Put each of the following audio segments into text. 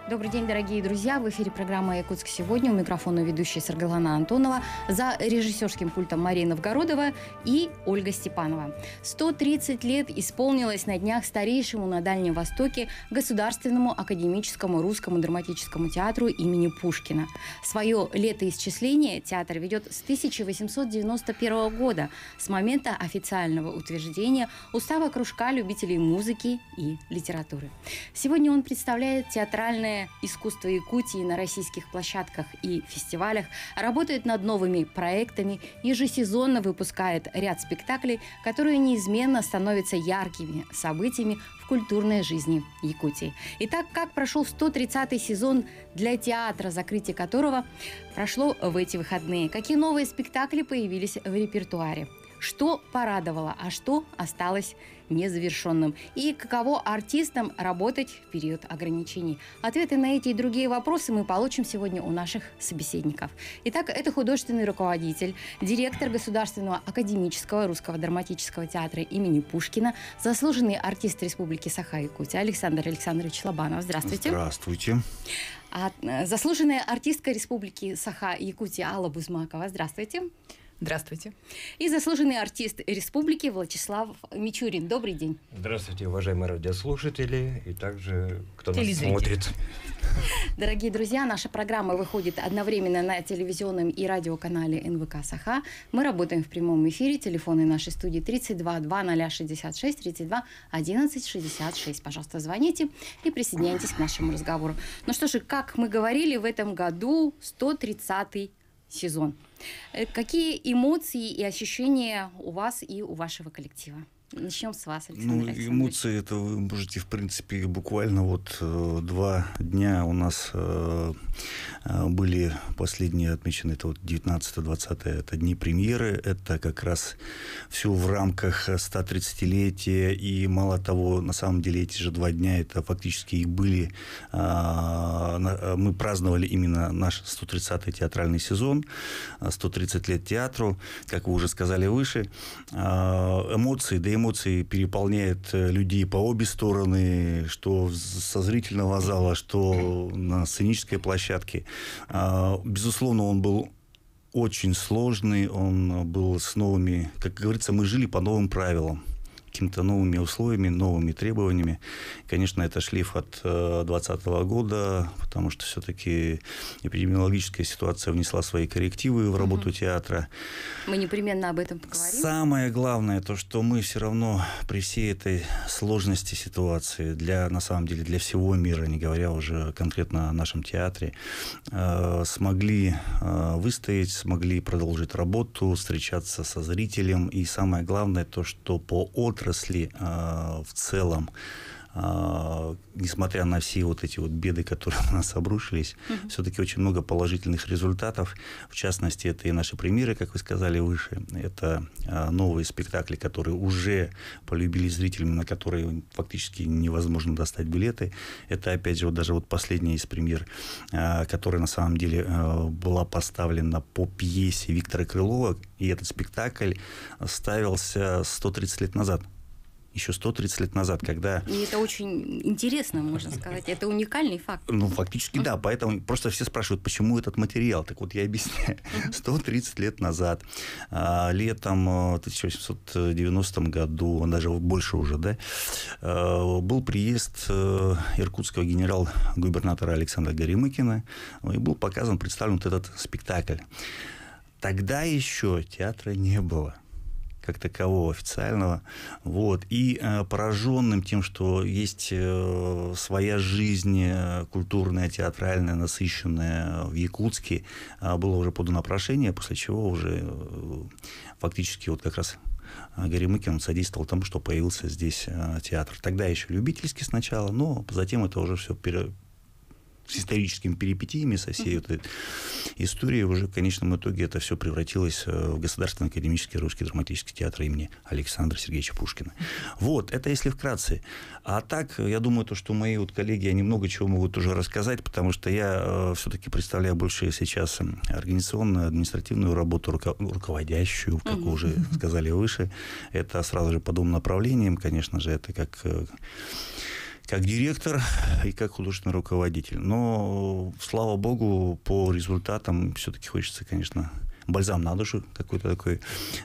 Добрый день, дорогие друзья. В эфире программа «Якутск сегодня». У микрофона ведущая Саргалана Антонова. За режиссерским пультом Мария Новгородова и Ольга Степанова. 130 лет исполнилось на днях старейшему на Дальнем Востоке Государственному академическому русскому драматическому театру имени Пушкина. Свое летоисчисление театр ведет с 1891 года, с момента официального утверждения Устава кружка любителей музыки и литературы. Сегодня он представляет театральное искусство Якутии на российских площадках и фестивалях, работает над новыми проектами, ежесезонно выпускает ряд спектаклей, которые неизменно становятся яркими событиями в культурной жизни Якутии. Итак, как прошел 130-й сезон для театра, закрытие которого прошло в эти выходные? Какие новые спектакли появились в репертуаре? Что порадовало, а что осталось незавершенным? И каково артистам работать в период ограничений? Ответы на эти и другие вопросы мы получим сегодня у наших собеседников. Итак, это художественный руководитель, директор Государственного академического русского драматического театра имени Пушкина, заслуженный артист Республики Саха-Якутия Александр Александрович Лобанов. Здравствуйте. Здравствуйте. Заслуженная артистка Республики Саха-Якутия Алла Бузмакова. Здравствуйте. Здравствуйте. И заслуженный артист республики Вячеслав Мичурин. Добрый день. Здравствуйте, уважаемые радиослушатели и также кто нас смотрит. Дорогие друзья, наша программа выходит одновременно на телевизионном и радиоканале НВК Саха. Мы работаем в прямом эфире. Телефоны нашей студии 32 2066 32 11 66. Пожалуйста, звоните и присоединяйтесь к нашему разговору. Ну что же, как мы говорили, в этом году 130-й сезон. Какие эмоции и ощущения у вас и у вашего коллектива? Начнем с вас, Александр Александрович. Эмоции, это вы можете, в принципе, буквально 2 дня у нас были последние отмечены, это 19-20, это дни премьеры, это как раз все в рамках 130-летия, и мало того, на самом деле эти же 2 дня, это фактически и были, мы праздновали именно наш 130-й театральный сезон, 130 лет театру, как вы уже сказали выше, эмоции переполняют людей по обе стороны, что со зрительного зала, что на сценической площадке. Безусловно, он был очень сложный, он был с новыми, как говорится, мы жили по новым правилам, какими-то новыми условиями, новыми требованиями. Конечно, это шлейф от 2020 года, потому что все-таки эпидемиологическая ситуация внесла свои коррективы в работу театра. Мы непременно об этом поговорим. Самое главное, то, что мы все равно при всей этой сложности ситуации, на самом деле для всего мира, не говоря уже конкретно о нашем театре, смогли выстоять, смогли продолжить работу, встречаться со зрителем. И самое главное, то, что по отрасли в целом, несмотря на все эти беды, которые на нас обрушились, все-таки очень много положительных результатов. В частности, это и наши премьеры, как вы сказали выше, это новые спектакли, которые уже полюбили зрителям, на которые фактически невозможно достать билеты. Это, опять же, даже последняя из премьер, которая на самом деле была поставлена по пьесе Виктора Крылова, и этот спектакль ставился 130 лет назад. Еще 130 лет назад, когда... И это очень интересно, можно сказать. Это уникальный факт. Фактически, да. Поэтому просто все спрашивают, почему этот материал. Так вот, я объясняю. 130 лет назад, летом 1890 году, даже больше уже, да, был приезд иркутского генерал-губернатора Александра Горемыкина, и был представлен этот спектакль. Тогда еще театра не было как такового официального. И пораженным тем, что есть своя жизнь культурная, театральная, насыщенная в Якутске, было уже подано прошение, после чего уже фактически как раз Горемыкин содействовал тому, что появился здесь театр. Тогда еще любительский сначала, но затем это уже все с историческими перипетиями, со всей этой историей, уже в конечном итоге это все превратилось в Государственный академический русский драматический театр имени Александра Сергеевича Пушкина. Это если вкратце. А так, я думаю, что мои коллеги, они много чего могут уже рассказать, потому что я все-таки представляю больше сейчас организационную, административную работу, руководящую, как вы уже сказали выше. Это сразу же по двум направлениям, конечно же, это как как директор и как художественный руководитель. Но, слава богу, по результатам все-таки хочется, конечно, бальзам на душу какой-то такой,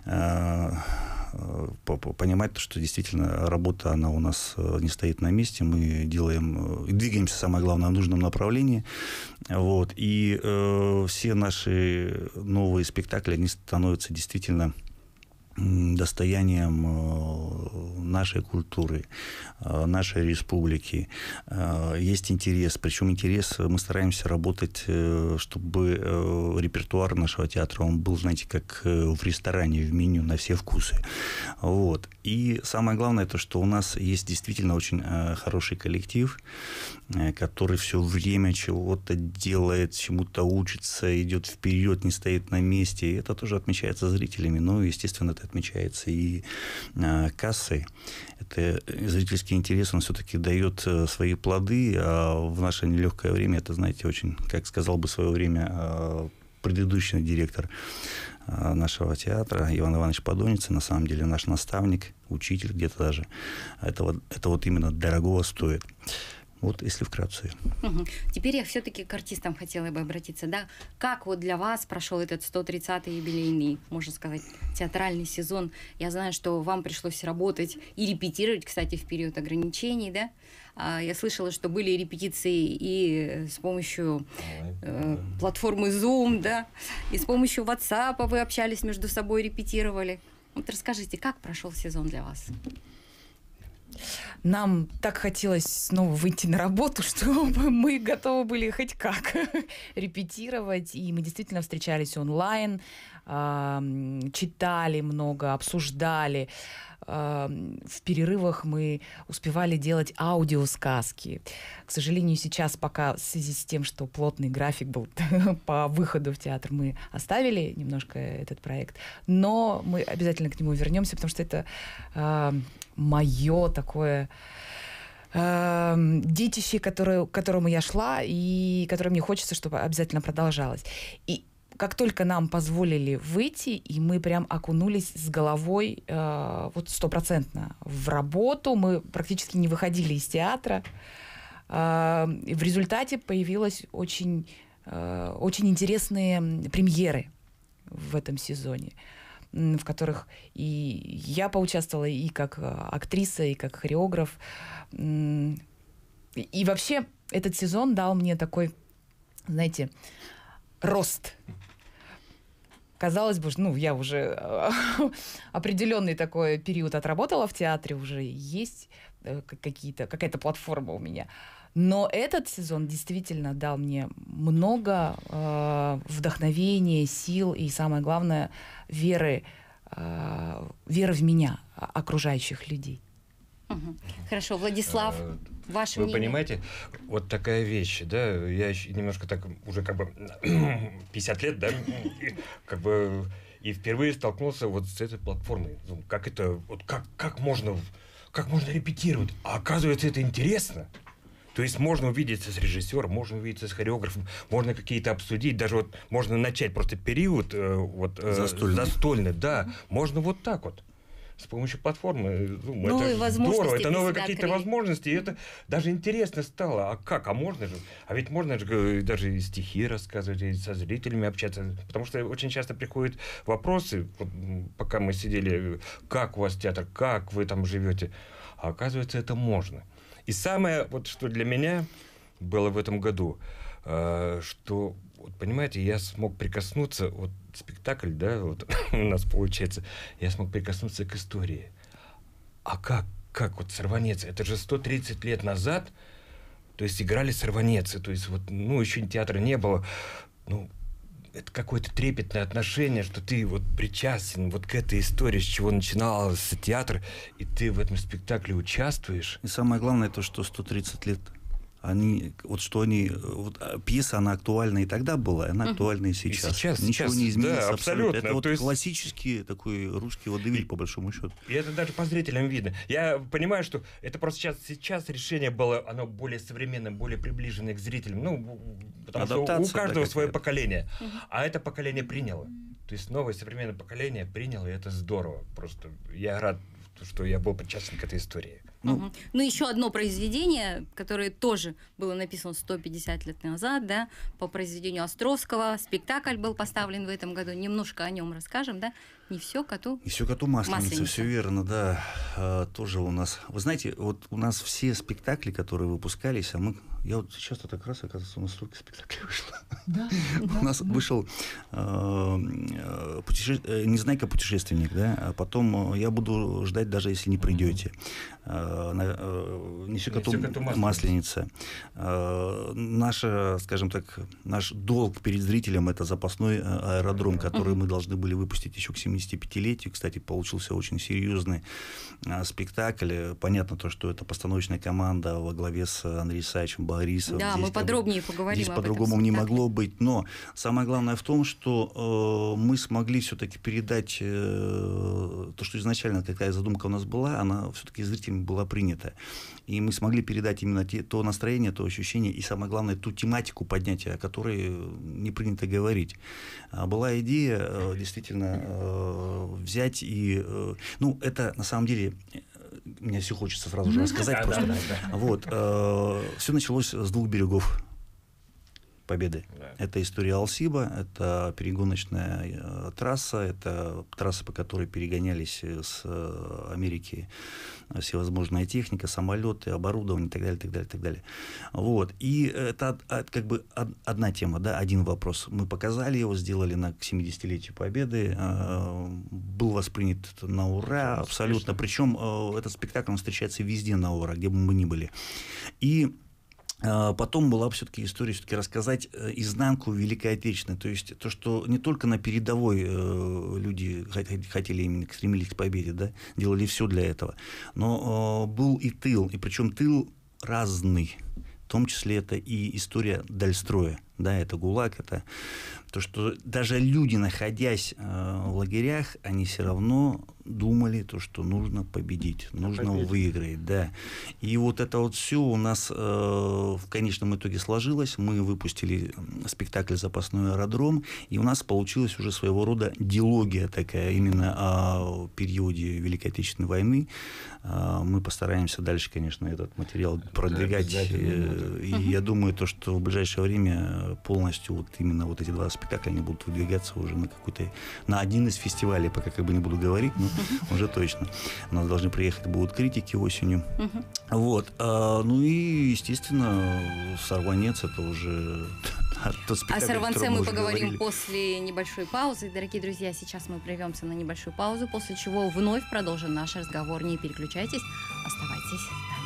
понимать, что действительно работа, она у нас не стоит на месте, мы делаем, двигаемся, самое главное, в нужном направлении. Вот. И все наши новые спектакли, они становятся действительно достоянием нашей культуры, нашей республики. Есть интерес. Причем интерес, мы стараемся работать, чтобы репертуар нашего театра, он был, знаете, как в ресторане, в меню на все вкусы. Вот. И самое главное, то, что у нас есть действительно очень хороший коллектив, который все время чего-то делает, чему-то учится, идет вперед, не стоит на месте. И это тоже отмечается зрителями. Но, естественно, это отмечается и кассой. Это зрительский интерес, он все-таки дает свои плоды. А в наше нелегкое время, это, знаете, очень, как сказал бы в свое время предыдущий директор нашего театра, Иван Иванович Подоница, на самом деле наш наставник, учитель где-то даже. Это вот именно дорогого стоит. Вот, если вкратце. Теперь я все-таки к артистам хотела бы обратиться. Да? Как вот для вас прошел этот 130-й юбилейный, можно сказать, театральный сезон? Я знаю, что вам пришлось работать и репетировать, кстати, в период ограничений, да? Я слышала, что были репетиции и с помощью платформы Zoom, да? И с помощью WhatsApp вы общались между собой, репетировали. Вот расскажите, как прошел сезон для вас? Нам так хотелось снова выйти на работу, что мы готовы были хоть как репетировать. И мы действительно встречались онлайн, читали много, обсуждали. В перерывах мы успевали делать аудиосказки. К сожалению, сейчас пока в связи с тем, что плотный график был по выходу в театр, мы оставили немножко этот проект. Но мы обязательно к нему вернемся, потому что это мое такое детище, к которому я шла, и которое мне хочется, чтобы обязательно продолжалось. И как только нам позволили выйти, и мы прям окунулись с головой вот 100% в работу, мы практически не выходили из театра. В результате появилось очень интересные премьеры в этом сезоне, в которых и я поучаствовала и как актриса, и как хореограф. И вообще этот сезон дал мне такой, знаете, рост. Казалось бы, я уже определенный такой период отработала в театре, уже есть какая-то платформа у меня. Но этот сезон действительно дал мне много вдохновения, сил и, самое главное, веры в меня, окружающих людей. Хорошо, Владислав, ваше мнение? Вы понимаете, вот такая вещь, да, я немножко так уже как бы 50 лет, да, как бы и впервые столкнулся вот с этой платформой. Как это, вот как можно репетировать? А оказывается, это интересно. То есть можно увидеться с режиссером, можно увидеться с хореографом, можно какие-то обсудить, даже вот можно начать просто период застольный, да, можно вот так вот. С помощью платформы, это здорово, это новые какие-то возможности, и это даже интересно стало. А как? А можно же? А ведь можно же даже и стихи рассказывать, и со зрителями общаться. Потому что очень часто приходят вопросы, вот, пока мы сидели, как у вас театр, как вы там живете. А оказывается, это можно. И самое, вот, что для меня было в этом году, что, вот, понимаете, я смог прикоснуться, вот спектакль, да, вот у нас получается, я смог прикоснуться к истории. А как вот Сорванец? Это же 130 лет назад, то есть играли Сорванецы, то есть вот, еще театра не было, это какое-то трепетное отношение, что ты вот причастен вот к этой истории, с чего начинался театр, и ты в этом спектакле участвуешь. И самое главное то, что 130 лет пьеса, она актуальна и тогда была, она актуальна и сейчас. Ничего не изменилось, да, абсолютно. Это вот классический такой русский водевиль, по большому счету. И это даже по зрителям видно. Я понимаю, что это просто сейчас решение было, оно более современное, более приближенное к зрителям. Потому что у каждого свое поколение. А это поколение приняло. То есть новое современное поколение приняло, и это здорово. Просто я рад, что я был причастен к этой истории. Ну, Ну, еще одно произведение, которое тоже было написано 150 лет назад, да, по произведению Островского. Спектакль был поставлен в этом году. Немножко о нем расскажем, да? Не все коту. И все коту масленица, Масленица. все верно, да. Тоже у нас. Вы знаете, вот у нас все спектакли, которые выпускались, я вот сейчас так раз, оказывается, у нас столько спектаклей вышло. Да. У нас вышел «Незнайка путешественник», да, а потом «Я буду ждать, даже если не придете». «Не все коту масленица». Наша, скажем так, наш долг перед зрителем — это запасной аэродром, который мы должны были выпустить еще к 75-летию. Кстати, получился очень серьезный спектакль. Понятно то, что это постановочная команда во главе с Андреем Исаевичем Борисовым. Да, Здесь мы подробнее поговорим здесь об этом по-другому не спектакле. могло быть. Но самое главное в том, что мы смогли все-таки передать то, что изначально какая задумка у нас была, она все-таки зрителям была принята. И мы смогли передать именно то настроение, то ощущение и, самое главное, ту тематику поднятия, о которой не принято говорить. Была идея действительно взять и... Ну, это на самом деле... Мне все хочется сразу же рассказать просто. Вот. Все началось с двух берегов Победы. Это история Алсиба, это перегоночная трасса, это трасса, по которой перегонялись с Америки всевозможная техника, самолеты, оборудование и так далее, так далее, так далее. Вот. И это как бы одна тема, да, один вопрос. Мы показали его, сделали к 70-летию Победы, был воспринят на ура абсолютно. Причем этот спектакль он встречается везде на ура, где бы мы ни были. И потом была все-таки история рассказать изнанку Великой Отечественной. То есть то, что не только на передовой люди хотели именно, стремились к победе, да, делали все для этого, но был и тыл, и причем тыл разный. В том числе это и история Дальстроя. Да, это ГУЛАГ, это то, что даже люди, находясь в лагерях, они все равно думали, то, что нужно победить, нужно выиграть. Да. И вот это вот все у нас в конечном итоге сложилось. Мы выпустили спектакль «Запасной аэродром», и у нас получилась уже своего рода дилогия такая именно о периоде Великой Отечественной войны. Мы постараемся дальше, конечно, этот материал продвигать. И я думаю, то, что в ближайшее время полностью вот именно вот эти два спектакля, они будут выдвигаться уже на один из фестивалей, пока как бы не буду говорить, но уже точно. У нас должны приехать будут критики осенью. Вот. Ну и, естественно, «Сорванец» — это уже тот спектакль, о «Сорванце» мы поговорим говорили. после небольшой паузы. Дорогие друзья, сейчас мы прервемся на небольшую паузу, после чего вновь продолжим наш разговор. Не переключайтесь, оставайтесь с нами.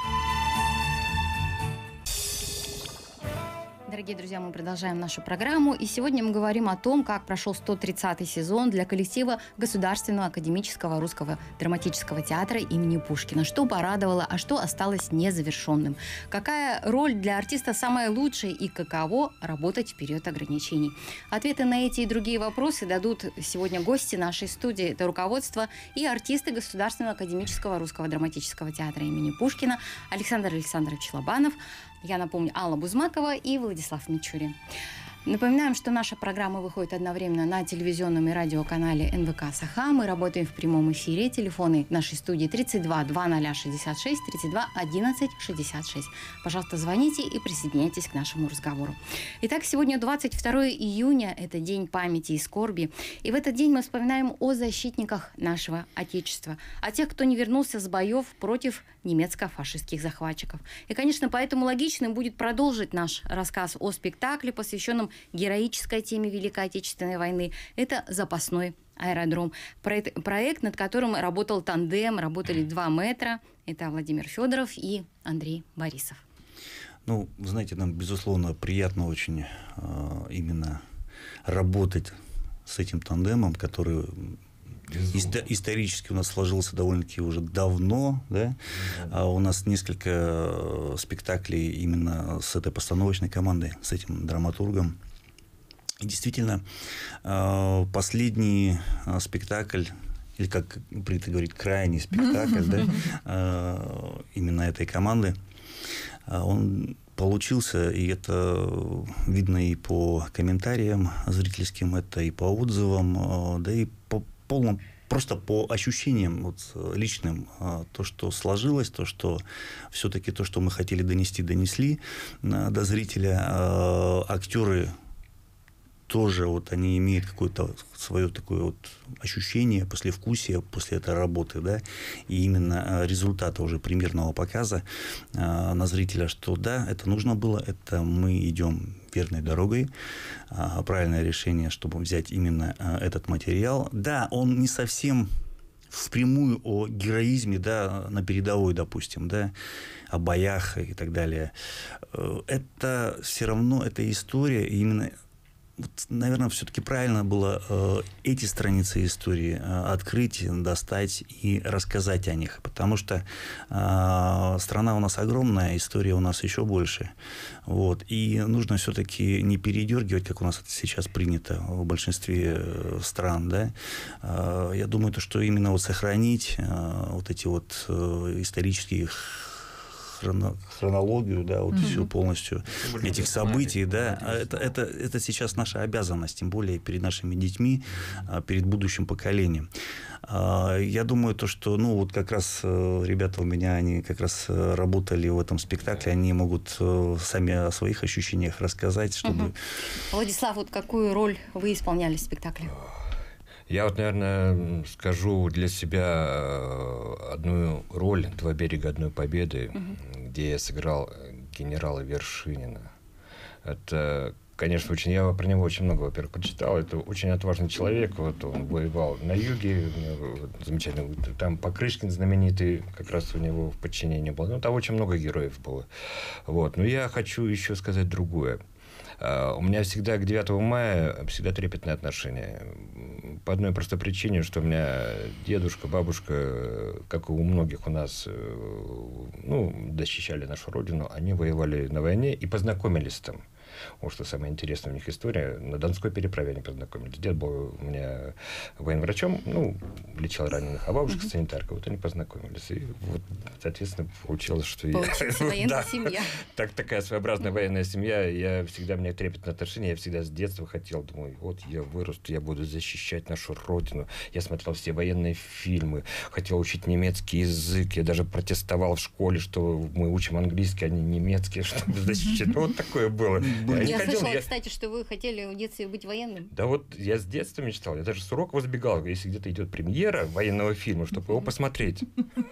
Дорогие друзья, мы продолжаем нашу программу, и сегодня мы говорим о том, как прошел 130-й сезон для коллектива Государственного академического русского драматического театра имени Пушкина. Что порадовало, а что осталось незавершенным? Какая роль для артиста самая лучшая и каково работать в период ограничений? Ответы на эти и другие вопросы дадут сегодня гости нашей студии. Это руководство и артисты Государственного академического русского драматического театра имени Пушкина Александр Александрович Лобанов, я напомню, Алла Бузмакова и Владислав Мичурин. Напоминаем, что наша программа выходит одновременно на телевизионном и радиоканале НВК «Саха». Мы работаем в прямом эфире. Телефоны нашей студии 32 2066, 32 11 66. Пожалуйста, звоните и присоединяйтесь к нашему разговору. Итак, сегодня 22 июня. Это День памяти и скорби. И в этот день мы вспоминаем о защитниках нашего Отечества, о тех, кто не вернулся с боев против немецко-фашистских захватчиков. И, конечно, поэтому логичным будет продолжить наш рассказ о спектакле, посвященном героической теме Великой Отечественной войны. Это «Запасной аэродром». Проект, над которым работал тандем, работали два мэтра. Это Владимир Федоров и Андрей Борисов. Ну, знаете, нам, безусловно, приятно очень именно работать с этим тандемом, который исторически у нас сложился довольно-таки уже давно, да? У нас несколько спектаклей именно с этой постановочной командой, с этим драматургом. И действительно, последний спектакль, или как принято говорить, крайний спектакль, да, именно этой команды, он получился, и это видно и по комментариям зрительским, это и по отзывам, да и по полном просто по ощущениям вот, личным, то, что сложилось, то, что все-таки то, что мы хотели донести, донесли до зрителя. Актеры тоже вот они имеют какое-то свое такое вот ощущение, послевкусие после этой работы, да, и именно результата уже премьерного показа на зрителя, что да, это нужно было, это мы идем верной дорогой, правильное решение, чтобы взять именно этот материал. Да, он не совсем впрямую о героизме, да, на передовой, допустим, да, о боях и так далее. Это все равно, эта история именно... Вот, наверное, все-таки правильно было эти страницы истории открыть, достать и рассказать о них, потому что страна у нас огромная, история у нас еще больше. Вот, и нужно все-таки не передергивать, как у нас это сейчас принято в большинстве стран. Да? Я думаю, что именно вот сохранить вот эти вот исторические хронологию, да, вот всю полностью этих событий, да, это сейчас наша обязанность, тем более перед нашими детьми, перед будущим поколением. Я думаю, что, ну, вот как раз ребята у меня, они как раз работали в этом спектакле, они могут сами о своих ощущениях рассказать, чтобы... Владислав, вот какую роль вы исполняли в спектакле? Я вот, наверное, скажу для себя одну роль «Два берега одной победы», где я сыграл генерала Вершинина. Это, конечно, очень... Я про него очень много, во-первых, прочитал. Это очень отважный человек. Вот он воевал на юге, замечательно. Там Покрышкин знаменитый, как раз у него в подчинении был. Ну, там очень много героев было. Вот. Но я хочу еще сказать другое. У меня всегда к 9 мая всегда трепетное отношение. По одной простой причине, что у меня дедушка, бабушка, как и у многих у нас, ну, защищали нашу родину, они воевали на войне и познакомились там. Вот что самое интересное у них история. На Донской переправе они познакомились. Дед был у меня военврачом, ну, лечил раненых, а бабушка санитарка. Вот они познакомились. И вот, соответственно, получилось, что получилась военная семья. Такая своеобразная военная семья. Я всегда, у меня трепетное отношение. Я всегда с детства хотел, думаю, вот я вырасту, я буду защищать нашу родину. Я смотрел все военные фильмы, хотел учить немецкий язык. Я даже протестовал в школе, что мы учим английский, а не немецкий, чтобы защищать. Ну, вот такое было. Я слышала, кстати, что вы хотели в детстве быть военным. Да вот я с детства мечтал. Я даже с уроков сбегал, если где-то идет премьера военного фильма, чтобы его посмотреть.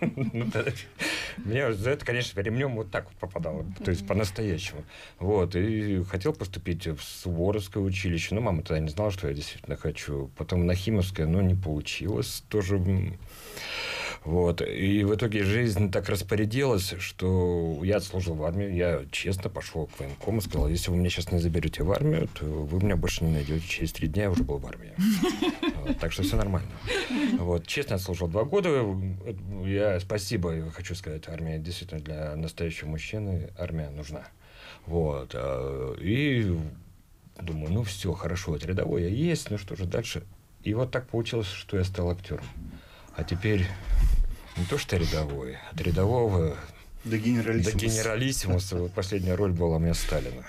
Меня за это, конечно, ремнем вот так вот попадало. То есть по-настоящему. Вот. И хотел поступить в Суворовское училище. Но мама тогда не знала, что я действительно хочу. Потом на Химовское, но не получилось. Тоже... Вот. И в итоге жизнь так распорядилась, что я отслужил в армии. Я честно пошел к военкому и сказал, если вы меня сейчас не заберете в армию, то вы меня больше не найдете. Через 3 дня я уже был в армии. Вот. Так что все нормально. Вот. Честно отслужил 2 года. Я спасибо хочу сказать. Армия действительно для настоящего мужчины. Армия нужна. Вот. И думаю, ну все, хорошо, это рядовой я есть, ну что же дальше? И вот так получилось, что я стал актером. А теперь не то, что рядовой, от рядового до генералиссимуса. Вот последняя роль была у меня Сталина.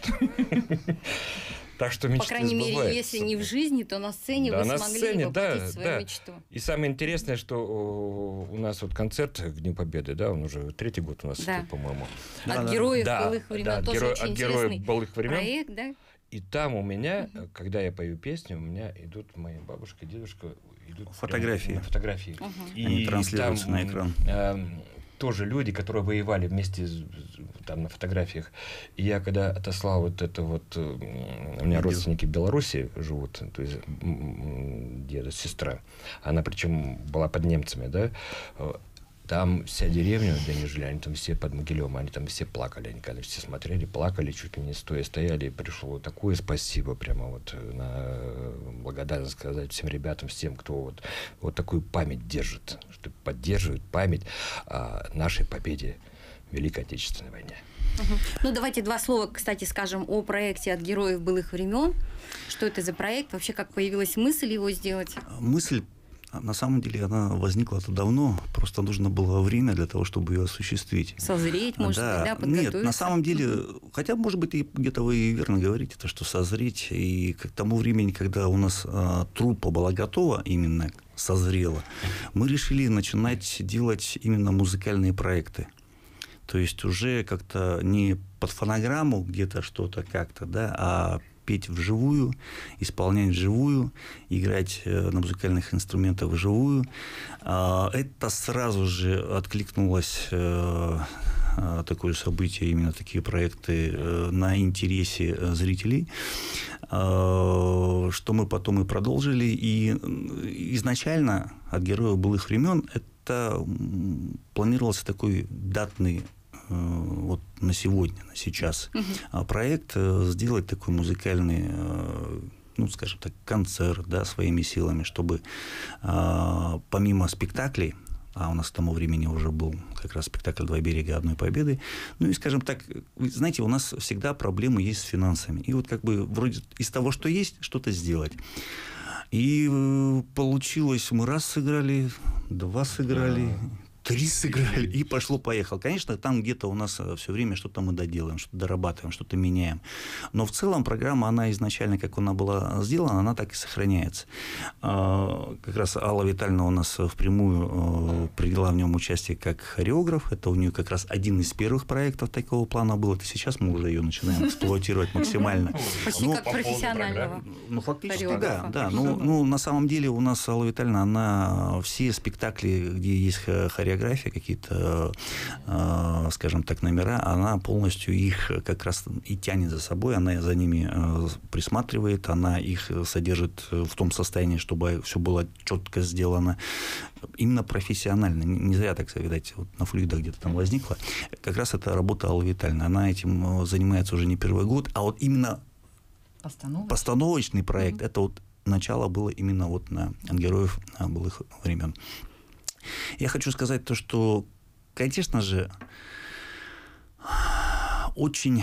Так что мечты по крайней мере, сбываются. если не в жизни, то на сцене да, вы на смогли сцене, воплотить свою мечту. И самое интересное, что у нас вот концерт к Дню Победы, да, он уже 3-й год у нас, по-моему. От героев былых времен тоже очень интересный проект, да? И там у меня, когда я пою песню, у меня идут мои бабушка и дедушка, идут фотографии. И они транслируются там, на экран. Тоже люди, которые воевали вместе там на фотографиях. И я когда отослал вот это вот... У меня родственники в Беларуси живут, то есть деда, сестра. Она причем была под немцами, да. Там вся деревня, где они жили, они там все под Могилевым, они там все плакали. Они когда все смотрели, плакали, чуть ли не стоя стояли. И пришло такое спасибо прямо вот на благодарность сказать всем ребятам, всем, кто вот такую память держит, что поддерживает память о нашей победе в Великой Отечественной войне. Ну, давайте 2 слова, кстати, скажем о проекте «От героев былых времен». Что это за проект? Вообще, как появилась мысль его сделать? Мысль На самом деле она возникла-то давно, просто нужно было время для того, чтобы ее осуществить. Созреть, может быть, да, подготовиться? Нет, на самом деле, хотя, может быть, и где-то вы и верно говорите, то, что созреть, и к тому времени, когда у нас труппа была готова, именно созрела, мы решили начинать делать именно музыкальные проекты. То есть уже как-то не под фонограмму где-то что-то как-то, да, а петь вживую, исполнять вживую, играть на музыкальных инструментах вживую. Это сразу же откликнулось такое событие, именно такие проекты на интересе зрителей, что мы потом и продолжили. И изначально от «Героев былых времен» это планировался такой датный вот на сегодня, на сейчас проект, сделать такой музыкальный, ну, скажем так, концерт, да, своими силами, чтобы помимо спектаклей, а у нас к тому времени уже был как раз спектакль «Два берега одной победы», ну и, скажем так, вы знаете, у нас всегда проблемы есть с финансами. И вот как бы вроде из того, что есть, что-то сделать. И получилось, мы раз сыграли, два сыграли, 3 сыграли, и пошло-поехало. Конечно, там где-то у нас все время что-то мы доделаем, что-то дорабатываем, что-то меняем. Но в целом программа, она изначально, как она была сделана, она так и сохраняется. Как раз Алла Витальевна у нас впрямую приняла в нем участие как хореограф. Это у нее как раз один из первых проектов такого плана был. Это сейчас мы уже ее начинаем эксплуатировать максимально. Почти как профессионального. Ну, фактически, да. Ну, на самом деле у нас Алла Витальевна, она все спектакли, где есть хореография, какие-то, скажем так, номера, она полностью их как раз и тянет за собой, она за ними присматривает, она их содержит в том состоянии, чтобы все было четко сделано, именно профессионально. Не зря так, видать, вот на флюидах где-то там возникло. Как раз это работа Аллы Витальевны. Она этим занимается уже не первый год, а вот именно постановочный проект, это вот начало было именно вот на «Героев былых времен». Я хочу сказать то, что, конечно же, очень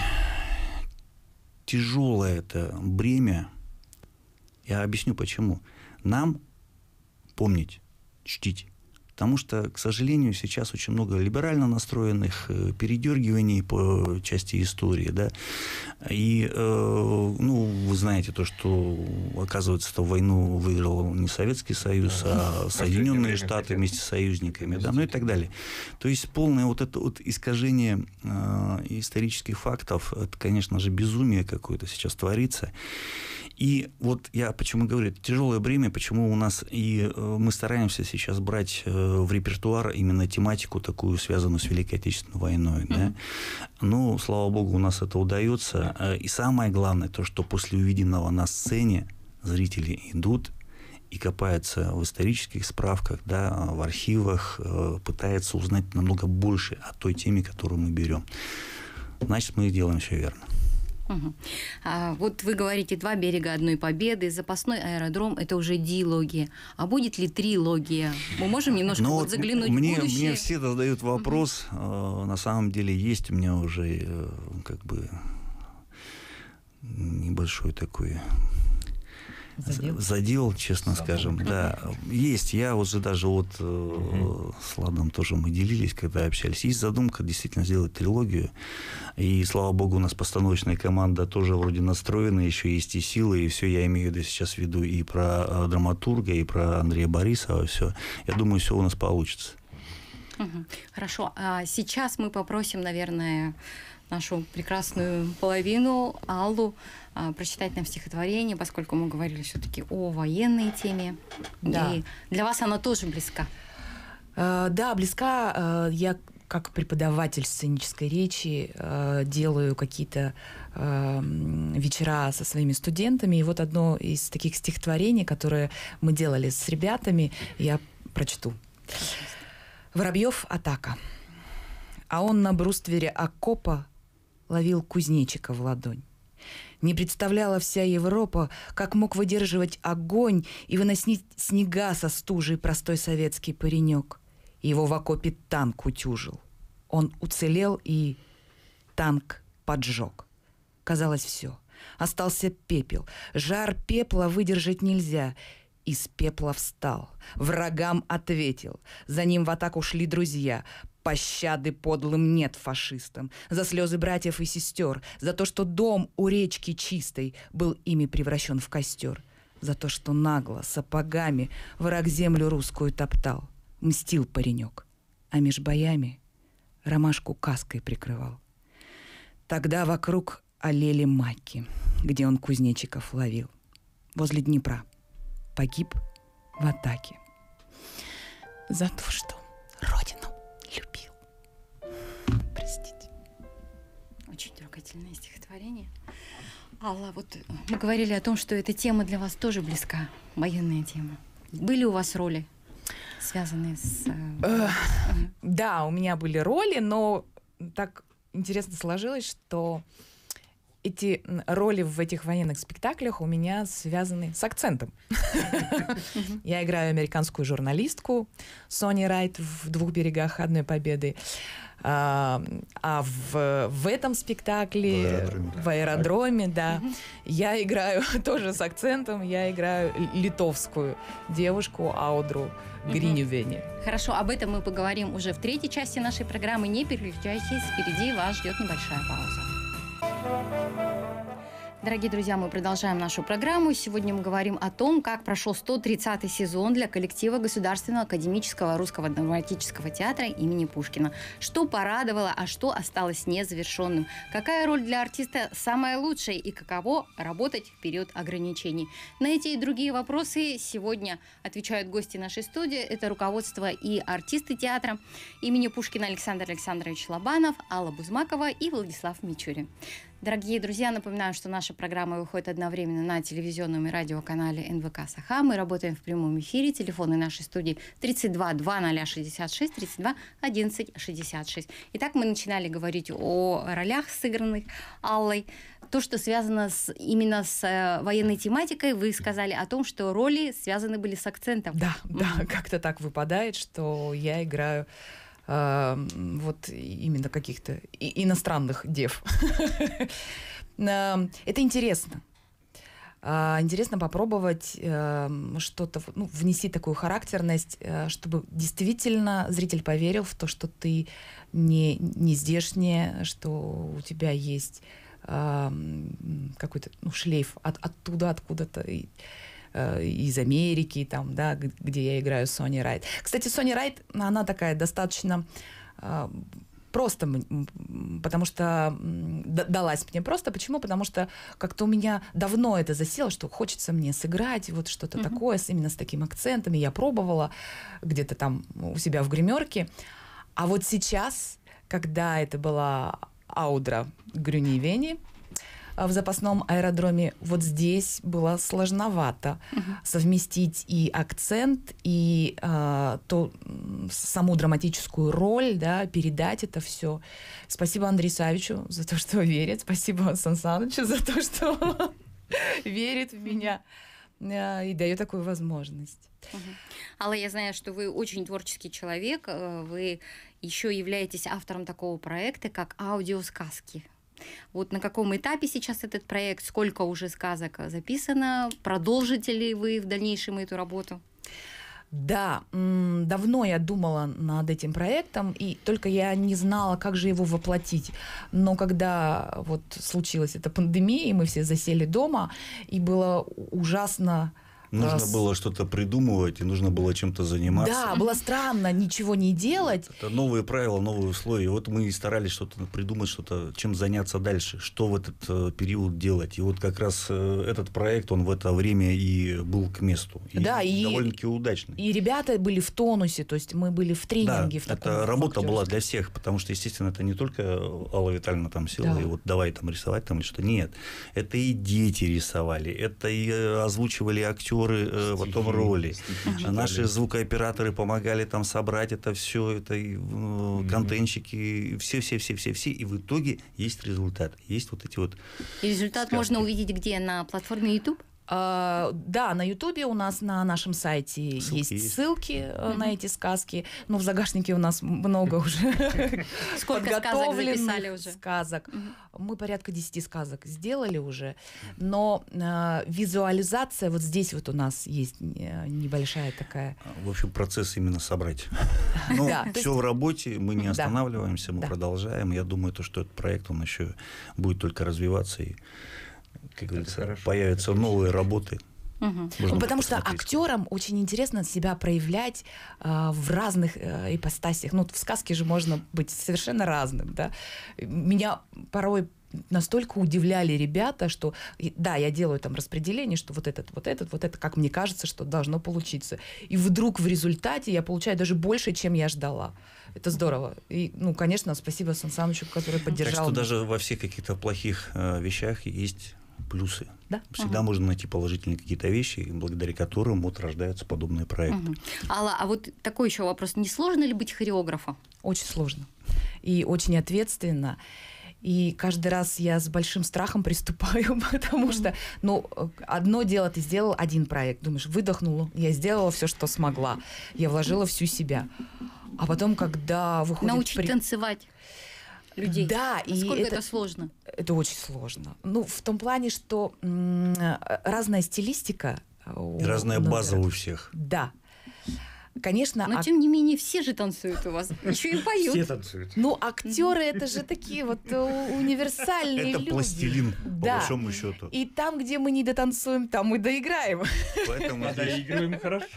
тяжелое это бремя. Я объясню почему. Нам помнить, чтить. Потому что, к сожалению, сейчас очень много либерально настроенных передергиваний по части истории, да. И, ну, вы знаете то, что, оказывается, эту войну выиграл не Советский Союз, а Соединенные Штаты вместе с союзниками, да, ну и так далее. То есть полное вот это вот искажение исторических фактов, это, конечно же, безумие какое-то сейчас творится. И вот я почему говорю, это тяжелое бремя, почему у нас и мы стараемся сейчас брать в репертуар именно тематику такую, связанную с Великой Отечественной войной. Да? Ну, слава богу, у нас это удается. И самое главное, то, что после увиденного на сцене зрители идут и копаются в исторических справках, да, в архивах, пытаются узнать намного больше о той теме, которую мы берем. Значит, мы делаем все верно. Вот вы говорите «Два берега одной победы», запасной аэродром – это уже дилогия. А будет ли трилогия? Мы можем немножко вот заглянуть в будущее? Мне все задают вопрос. На самом деле есть у меня уже как бы небольшой такой задел, честно скажем. Да, есть. Я уже даже вот с Ладом тоже мы делились, когда общались. Есть задумка действительно сделать трилогию. И, слава богу, у нас постановочная команда тоже вроде настроена, еще есть и силы, и все. Я имею в виду сейчас веду и про драматурга, и про Андрея Борисова, все. Я думаю, все у нас получится. Хорошо. А сейчас мы попросим, наверное, нашу прекрасную половину, Аллу, прочитать нам стихотворение, поскольку мы говорили все-таки о военной теме. Да. И для вас она тоже близка. Да, близка. Я как преподаватель сценической речи делаю какие-то вечера со своими студентами. И вот одно из таких стихотворений, которые мы делали с ребятами, я прочту. Воробьев «Атака». А он на бруствере окопа ловил кузнечика в ладонь. Не представляла вся Европа, как мог выдерживать огонь и выносить снега со стужей простой советский паренек. Его в окопе танк утюжил. Он уцелел и танк поджег. Казалось, все. Остался пепел. Жар пепла выдержать нельзя. Из пепла встал, врагам ответил. За ним в атаку шли друзья. Пощады подлым нет фашистам. За слезы братьев и сестер. За то, что дом у речки чистой был ими превращен в костер. За то, что нагло, сапогами враг землю русскую топтал. Мстил паренек, а меж боями ромашку каской прикрывал. Тогда вокруг олели маки, где он кузнечиков ловил. Возле Днепра погиб в атаке. За то, что родину любил. Простите. Очень трогательное стихотворение. Алла, вот мы говорили о том, что эта тема для вас тоже близка, военная тема. Были у вас роли, связанные с... Да, у меня были роли, но так интересно сложилось, что эти роли в этих военных спектаклях у меня связаны с акцентом. Я играю американскую журналистку Сони Райт в «Двух берегах одной победы». А в этом спектакле, в аэродроме, да, я играю тоже с акцентом, я играю литовскую девушку Аудру Гринювени. Хорошо, об этом мы поговорим уже в третьей части нашей программы. Не переключайтесь, впереди вас ждет небольшая пауза. Дорогие друзья, мы продолжаем нашу программу. Сегодня мы говорим о том, как прошел 130-й сезон для коллектива Государственного академического русского драматического театра имени Пушкина. Что порадовало, а что осталось незавершенным? Какая роль для артиста самая лучшая и каково работать в период ограничений? На эти и другие вопросы сегодня отвечают гости нашей студии. Это руководство и артисты театра имени Пушкина Александр Александрович Лобанов, Алла Бузмакова и Владислав Мичурин. Дорогие друзья, напоминаю, что наша программа выходит одновременно на телевизионном и радиоканале НВК «Саха». Мы работаем в прямом эфире. Телефоны нашей студии 32 2066, 32 11 66. Итак, мы начинали говорить о ролях, сыгранных Аллой. То, что связано именно с военной тематикой, вы сказали о том, что роли связаны были с акцентом. Да, как-то так выпадает, что я играю вот именно каких-то иностранных дев. Это интересно. Интересно попробовать что-то, внести такую характерность, чтобы действительно зритель поверил в то, что ты не здешняя, что у тебя есть какой-то шлейф оттуда, откуда-то, из Америки, там, да, где я играю Сони Райт. Кстати, Сони Райт, она такая достаточно просто, потому что далась мне просто. Почему? Потому что как-то у меня давно это засело, что хочется мне сыграть вот что-то такое, именно с таким акцентом. И я пробовала где-то там у себя в гримерке. А вот сейчас, когда это была Аудра Гринювени в запасном аэродроме, вот здесь было сложновато совместить и акцент, и саму драматическую роль, да, передать это все. Спасибо Андрею Савичу за то, что верит. Спасибо Сан Санычу за то, что верит в меня и дает такую возможность. Алла, я знаю, что вы очень творческий человек. Вы еще являетесь автором такого проекта, как «Аудиосказки». Вот на каком этапе сейчас этот проект? Сколько уже сказок записано? Продолжите ли вы в дальнейшем эту работу? Да, давно я думала над этим проектом, и только я не знала, как же его воплотить. Но когда вот случилась эта пандемия, и мы все засели дома, и было ужасно... Нужно было что-то придумывать, и нужно было чем-то заниматься. Да, было странно ничего не делать. Это новые правила, новые условия. И вот мы и старались что-то придумать, что-то, чем заняться дальше, что в этот период делать. И вот как раз этот проект, он в это время и был к месту. И да, и довольно-таки удачный. И ребята были в тонусе, то есть мы были в тренинге. Да, эта работа была для всех, потому что, естественно, это не только Алла Витальевна там села, да, и вот давай там рисовать там или что. Нет, это и дети рисовали, это и озвучивали актеры потом роли. Наши звукооператоры помогали там собрать это все, это и контентщики, все. И в итоге есть результат. Есть вот эти вот... И результат сказки можно увидеть где? На платформе YouTube? Да, на Ютубе у нас на нашем сайте есть ссылки на эти сказки. Ну, в загашнике у нас много уже Сколько сказок записали уже? Сказок. Мы порядка 10 сказок сделали уже, но визуализация вот здесь вот у нас есть небольшая такая. В общем, процесс именно собрать. Но все в работе, мы не останавливаемся, мы продолжаем. Я думаю, что этот проект, он еще будет только развиваться и, как говорится, появятся новые работы. Потому что актерам очень интересно себя проявлять в разных ипостасях. Ну, в сказке же можно быть совершенно разным, да. Меня порой настолько удивляли ребята, что да, я делаю там распределение, что вот это, как мне кажется, что должно получиться. И вдруг в результате я получаю даже больше, чем я ждала. Это здорово. И, ну, конечно, спасибо Сан Санычу, который поддержал. Так что даже во всех каких-то плохих вещах есть плюсы. Да? Всегда можно найти положительные какие-то вещи, благодаря которым вот рождаются подобные проекты. Алла, а вот такой еще вопрос. Не сложно ли быть хореографом? Очень сложно. И очень ответственно. И каждый раз я с большим страхом приступаю, потому что, ну, одно дело, ты сделал один проект, думаешь, выдохнула, я сделала все, что смогла, я вложила всю себя. А потом, когда выходит... Научить танцевать людей. Да, насколько это сложно? Это очень сложно. Ну, в том плане, что разная стилистика. И разная база у всех. Да. Конечно, но тем не менее все же танцуют у вас, еще и поют. Все танцуют. Ну, актеры это же такие вот универсальные люди. Это пластилин, по большому счету. И там, где мы не дотанцуем, там мы доиграем. Поэтому доигрываем хорошо.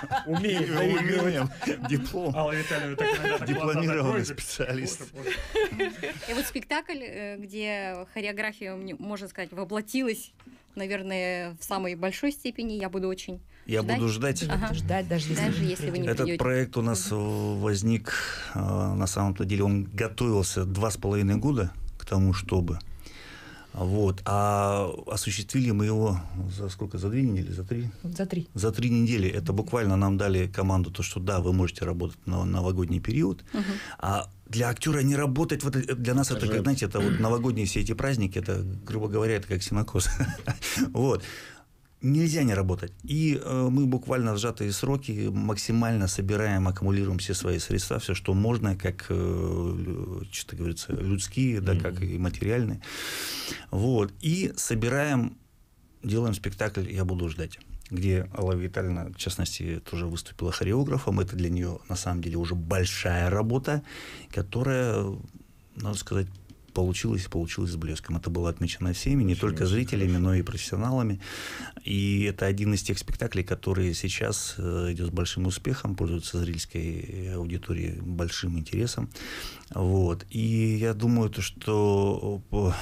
Умеем. Диплом. Алла Витальевна так иногда дипломированный специалист. И вот спектакль, где хореография, можно сказать, воплотилась, наверное, в самой большой степени, я буду очень буду ждать. Ждать, даже если вы не придете. Этот проект у нас возник, на самом-то деле, он готовился 2,5 года к тому, чтобы. Вот. А осуществили мы его за сколько? За 2 недели? За 3? За 3. За 3 недели. Это буквально нам дали команду, то, что да, вы можете работать на новогодний период. А для актера не работать, вот для нас это, как, знаете, это вот новогодние все эти праздники, это, грубо говоря, это как сенокос. Вот. Нельзя не работать. И мы буквально в сжатые сроки максимально собираем, аккумулируем все свои средства, все, что можно, как, что говорится, людские, да, как и материальные. Вот. И собираем, делаем спектакль «Я буду ждать», где Алла Витальевна, в частности, тоже выступила хореографом. Это для нее, на самом деле, уже большая работа, которая, надо сказать, получилось с блеском. Это было отмечено всеми, не только зрителями, но и профессионалами. И это один из тех спектаклей, который сейчас идет с большим успехом, пользуется зрительской аудиторией большим интересом. Вот. И я думаю, что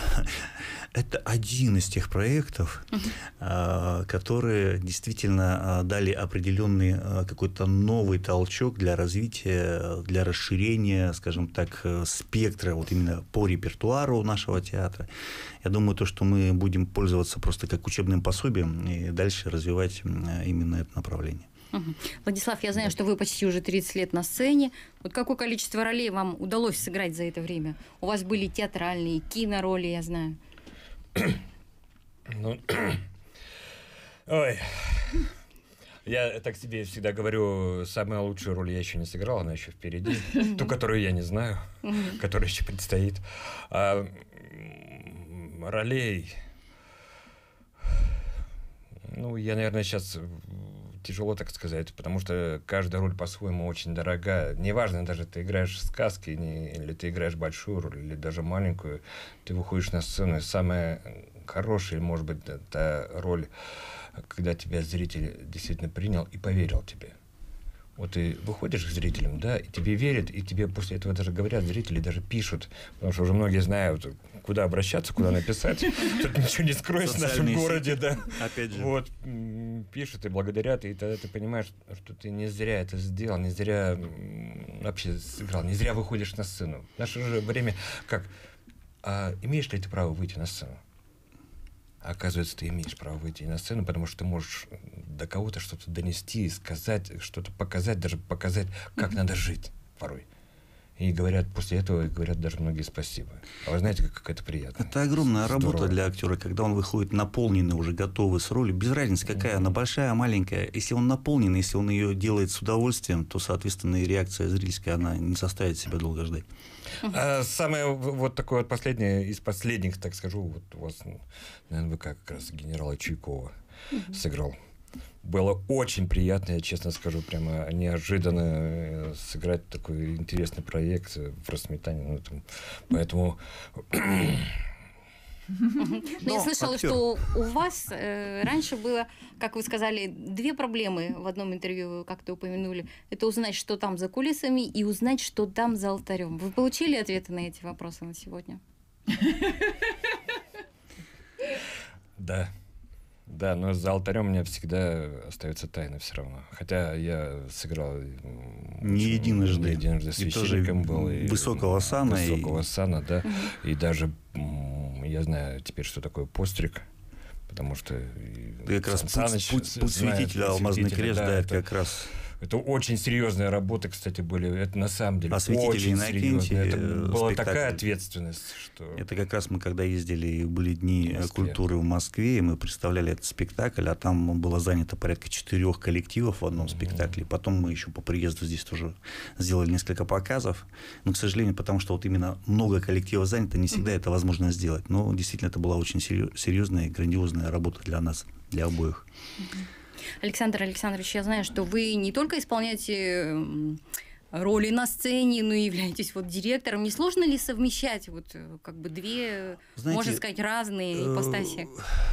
это один из тех проектов, которые действительно дали определенный какой-то новый толчок для развития, для расширения, скажем так, спектра вот именно по репертуару нашего театра. Я думаю, что мы будем пользоваться просто как учебным пособием и дальше развивать именно это направление. Владислав, я знаю, что вы почти уже 30 лет на сцене. Вот какое количество ролей вам удалось сыграть за это время? У вас были театральные, кинороли, я знаю. Ну, ой, я так себе всегда говорю, самая лучшая роль я еще не сыграл, она еще впереди, ту, которую я не знаю, которая еще предстоит. Ролей, ну, я, наверное, сейчас тяжело так сказать, потому что каждая роль по-своему очень дорога. Неважно, даже ты играешь в сказке, или ты играешь большую роль, или даже маленькую, ты выходишь на сцену, и самая хорошая, может быть, это роль, когда тебя зритель действительно принял и поверил тебе. Вот ты выходишь к зрителям, да, и тебе верят, и тебе после этого даже говорят, зрители даже пишут, потому что уже многие знают, куда обращаться, куда написать. Тут ничего не скроешь в нашем городе, да. Опять же. Вот, пишут и благодарят, и тогда ты понимаешь, что ты не зря это сделал, не зря вообще сыграл, не зря выходишь на сцену. В наше же время как, имеешь ли ты право выйти на сцену? А оказывается, ты имеешь право выйти на сцену, потому что ты можешь до кого-то что-то донести, сказать, что-то показать, даже показать, как надо жить порой. И говорят, после этого говорят даже многие спасибо. А вы знаете, как это приятно. Это огромная работа Здорово. для актера, когда он выходит наполненный, уже готовый с ролью. Без разницы, какая она, большая, маленькая. Если он наполненный, если он ее делает с удовольствием, то, соответственно, и реакция зрительская, она не заставит себя долго ждать. Самое вот такое вот последнее из последних, так скажу, вот у вас, наверное, вы как раз генерала Чуйкова сыграл. Было очень приятно, я честно скажу, прямо неожиданно сыграть такой интересный проект в «Рассметании». Ну, там, поэтому... Но я слышала, актер. что у вас раньше было, как вы сказали, две проблемы в одном интервью, вы как-то упомянули. Это узнать, что там за кулисами, и узнать, что там за алтарем. Вы получили ответы на эти вопросы на сегодня? Да. Да, но за алтарем у меня всегда остается тайна все равно. Хотя я сыграл Не единожды. священником И тоже был. И высокого сана, Высокого сана, да. И даже я знаю теперь, что такое постриг. Потому что Ты как раз Сан Саныч путь знает, святителя, алмазный святителя, крест, да, это это как раз... Это очень серьезные работы, кстати, были. Это на самом деле А святитель очень Иннокентий, серьезно. Это была спектакль. такая ответственность, что... Это как раз мы, когда ездили, и были дни В Москве. культуры в Москве, и мы представляли этот спектакль, а там было занято порядка 4 коллективов в одном спектакле. Потом мы еще по приезду здесь тоже сделали несколько показов. Но, к сожалению, потому что вот именно много коллективов занято, не всегда это возможно сделать. Но действительно это была очень серьезная и грандиозная работа для нас, для обоих. Александр Александрович, я знаю, что вы не только исполняете роли на сцене, но и являетесь вот директором. Не сложно ли совмещать вот как бы две, Знаете, можно сказать, разные ипостаси?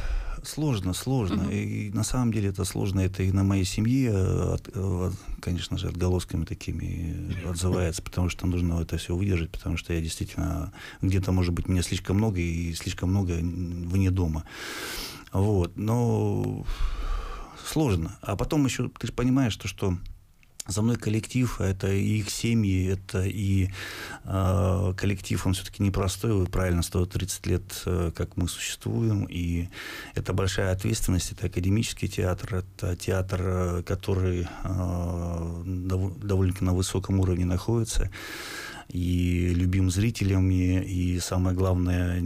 Сложно. И на самом деле это сложно. Это и на моей семье, конечно же, отголосками такими отзывается, потому что нужно это все выдержать, потому что я действительно где-то, может быть, меня слишком много и слишком много вне дома. Вот. Но сложно. А потом еще ты же понимаешь, что за мной коллектив, это и их семьи, это и коллектив, он все-таки непростой, вы правильно, 130 лет, как мы существуем, и это большая ответственность, это академический театр, это театр, который довольно-таки на высоком уровне находится, и любим зрителями, и самое главное,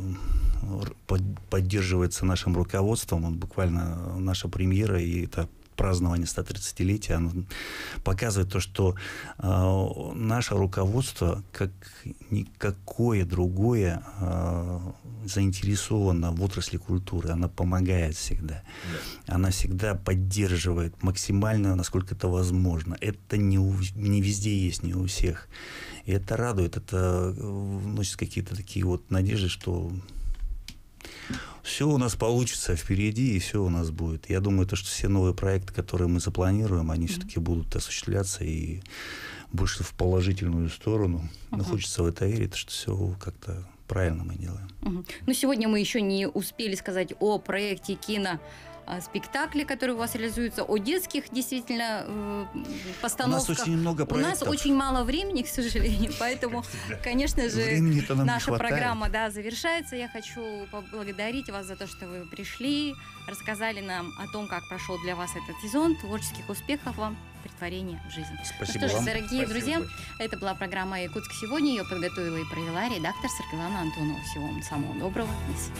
поддерживается нашим руководством, вот буквально наша премьера, и это празднование 130-летия, оно показывает то, что наше руководство, как никакое другое, заинтересовано в отрасли культуры. Она помогает всегда. Да. Она всегда поддерживает максимально, насколько это возможно. Это не везде есть, не у всех. И это радует, это вносит какие-то такие вот надежды, что все у нас получится впереди, и все у нас будет. Я думаю, что все новые проекты, которые мы запланируем, они все-таки будут осуществляться и больше в положительную сторону. Но хочется в это верить, что все как-то правильно мы делаем. Но сегодня мы еще не успели сказать о проекте киноспектакле, который у вас реализуется, о детских действительно постановках. У нас очень много проектов. У нас очень мало времени, к сожалению, поэтому, конечно же, наша программа завершается. Я хочу поблагодарить вас за то, что вы пришли, рассказали нам о том, как прошел для вас этот сезон. Творческих успехов вам, претворения в жизнь. Спасибо Ну что вам. же, дорогие Спасибо друзья, большое. это была программа «Якутск сегодня». Ее подготовила и провела редактор Саргалана Антонова. Всего вам самого доброго. До свидания.